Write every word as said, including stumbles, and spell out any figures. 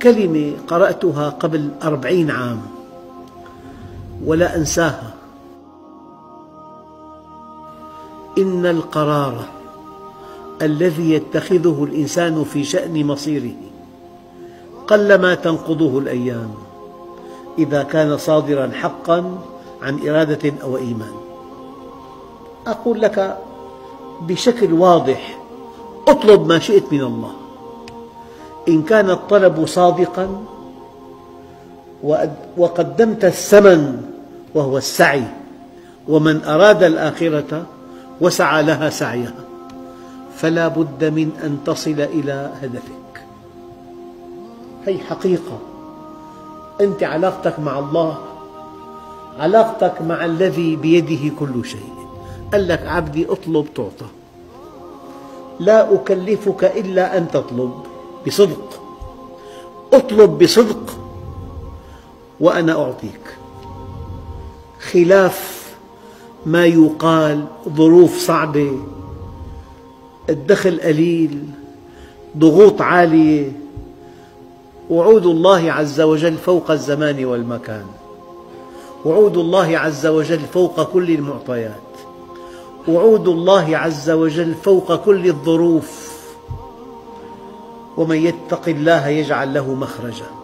كلمة قرأتها قبل أربعين عام ولا أنساها: إن القرار الذي يتخذه الإنسان في شأن مصيره قلما تنقضه الأيام إذا كان صادراً حقاً عن إرادة أو إيمان. أقول لك بشكل واضح: اطلب ما شئت من الله، إن كان الطلب صادقاً وقدمت الثمن وهو السعي، ومن أراد الآخرة وسعى لها سعيها فلا بد من أن تصل إلى هدفك. هذه حقيقة. أنت علاقتك مع الله علاقتك مع الذي بيده كل شيء. قال لك: عبدي اطلب تعطى، لا أكلفك إلا أن تطلب بصدق، اطلب بصدق وأنا أعطيك. خلاف ما يقال: ظروف صعبة، الدخل قليل، ضغوط عالية. وعود الله عز وجل فوق الزمان والمكان، وعود الله عز وجل فوق كل المعطيات، وعود الله عز وجل فوق كل الظروف. ومن يتق الله يجعل له مخرجا